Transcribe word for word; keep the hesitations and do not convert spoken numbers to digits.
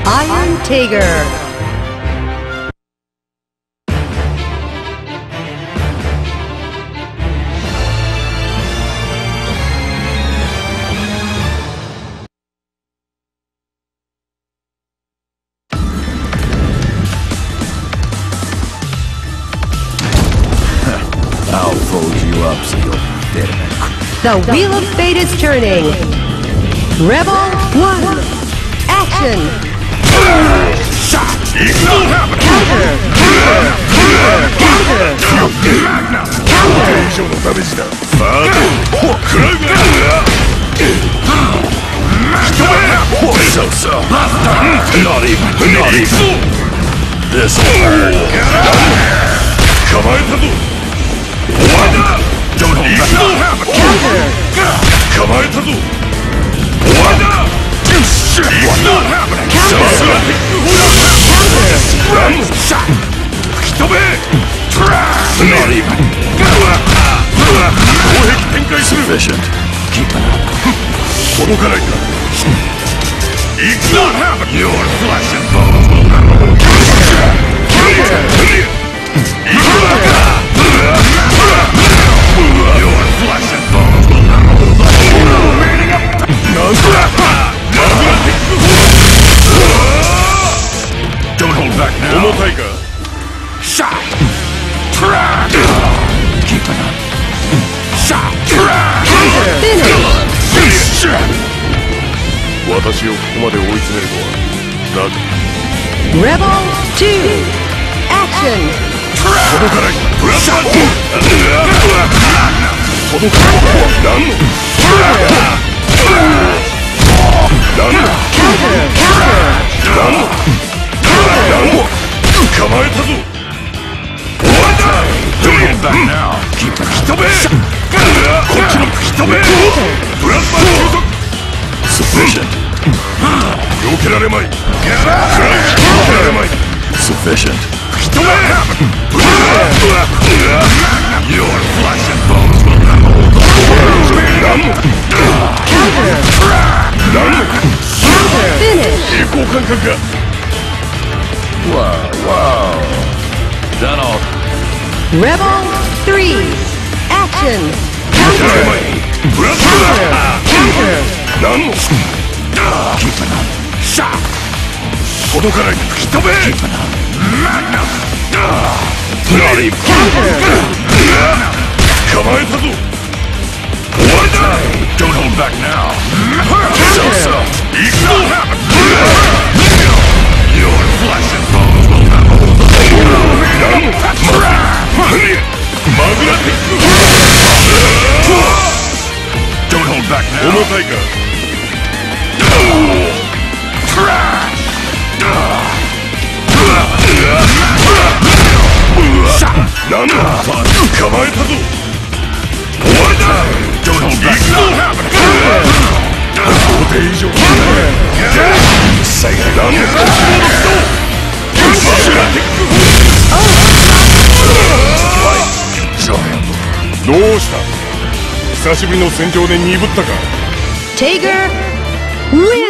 Iron Tiger. I'll fold you up so you'll dead in a... The Wheel of Fate is turning. Rebel one. Action. Shot! Counter! Counter! Counter! Magnum! Counter! 以上のダメージだ。ファード！クラウガー！So so. Not even. Not even. This'll hurt. 構えたぞ。Don't hold back. Counter! 構えたぞ。Shit! It's not happening. So so. Run! Shot! 吹き飛べ！ Not even. 攻撃展開する。Sufficient. Keep it up. 届かないか。It's not happening. Your flesh and bones will never. Counter! Your flesh and bones will never. Reading up. Don't hold back now. Shot! Track! Keep it up. Shot! Track! Finish! 私をここまで追い詰めるとはなぜ Rebel two. Action. 届かないブラッド届かないラン ラン Counter! Counter! ランラン構えたぞ終わりだ Don't hold back now 吹き飛べこっちの吹き飛べプラズマ収束 Sufficient 避けられまい避けられまい Sufficient 吹き飛べ Your flesh and bones will never hold theラン Counter! ラン Counter! Finish! 平行感覚が Wow, wow. Done all. Rebel three. Action. 避けられ Counter! まいブラッ Counter! ドラン Keep it up. Shot. 届かない吹き飛べ Magnum. Not even. Counter! 構えたぞ終わりだ Don't hold back now. So so. It will happen. Your flesh and bones will never hold the Run. Magnetic. Don't hold back now. 重たいか Trash. Shot. なんだ構えたぞ終わりだ Don't hold back now. 想定以上最後なんだどうした久しぶりの戦場で鈍ったか Tiger! Live!